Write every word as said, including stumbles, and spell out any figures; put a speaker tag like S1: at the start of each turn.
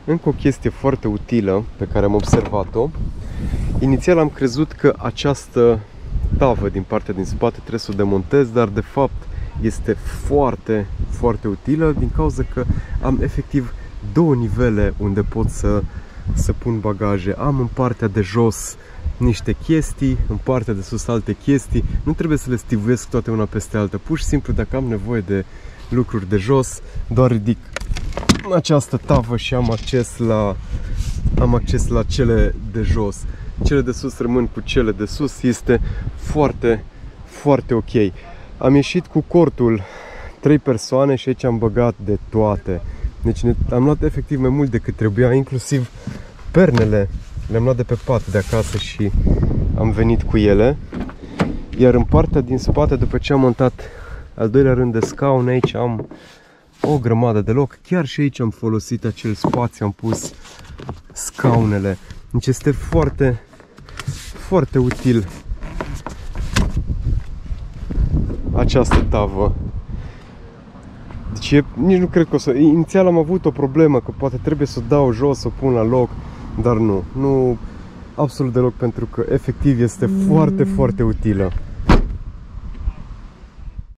S1: Încă o chestie foarte utilă pe care am observat-o. Inițial am crezut că această tavă din partea din spate trebuie să o demontez, dar de fapt este foarte, foarte utilă din cauza că am efectiv două nivele unde pot să, să pun bagaje. Am în partea de jos niște chestii, în partea de sus alte chestii. Nu trebuie să le stivuiesc toate una peste alta. Pur și simplu, dacă am nevoie de lucruri de jos, doar ridic această tavă și am acces la, am acces la cele de jos. Cele de sus rămân cu cele de sus. Este foarte, foarte ok. Am ieșit cu cortul trei persoane și aici am băgat de toate. Deci am luat efectiv mai mult decât trebuia, inclusiv pernele. Le-am luat de pe pat de acasă și am venit cu ele. Iar în partea din spate, după ce am montat al doilea rând de scaune, aici am o grămadă de loc. Chiar și aici am folosit acel spațiu, am pus scaunele. Deci este foarte, foarte util această tavă. Deci e, nici nu cred că o să... Inițial am avut o problemă, că poate trebuie să o dau jos, să o pun la loc, dar nu, nu absolut deloc, pentru că efectiv este foarte, foarte utilă.